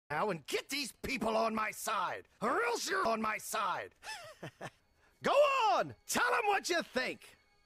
now and get these people on my side, or else you're on my side. Go on! Tell them what you think!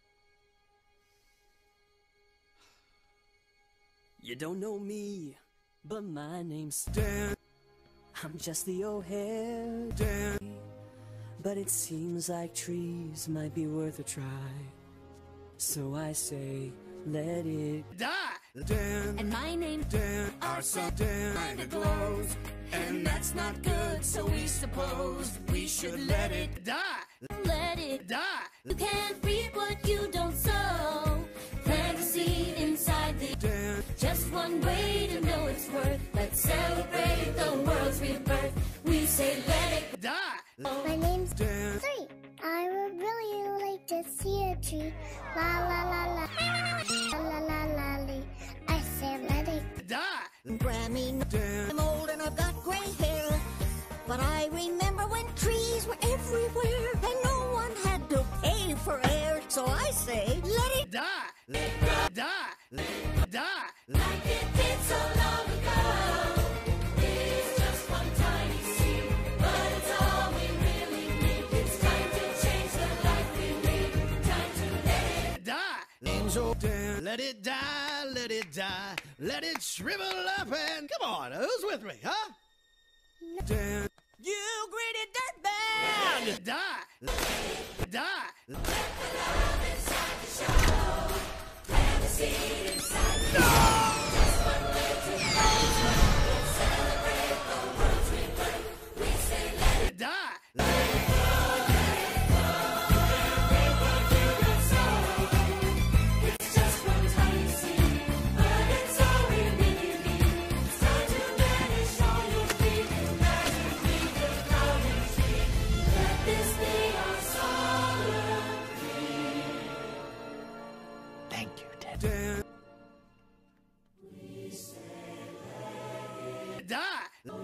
You don't know me, but my name's Dan. I'm just the old hair Dan. But it seems like trees might be worth a try. So I say, let it die! Dan. And my name Dan. Our sun kinda glows. And that's not good, so we suppose we should let it die! let it Die! You can't reap what you don't sow. Plant a seed inside the Dan. Just one way to know its worth. Let's celebrate the world's rebirth. We say let it Die! My name's Dan. 3. I would really like to see a tree. La la la la. La la la la lee. I say let it Die! Grammy, Dan. I'm old and I've got gray hair. But I remember when trees were everywhere and no one had to pay for air. So I say, let it Die! Die! Die! like it did so long ago. It's just one tiny seed, but it's all we really need. It's time to change the life we lead. Time to let it Die! Angel Dan. Let it die, let it die, let it shrivel up and... Come on, who's with me, huh? Dan. You greedy dirtbag! Die! Die! Die! It's just one tiny seed, but it's all we really need. It's time to banish all your fear. Magically the flowering tree. Let this be our song. Thank you, Ted. Dan. Die!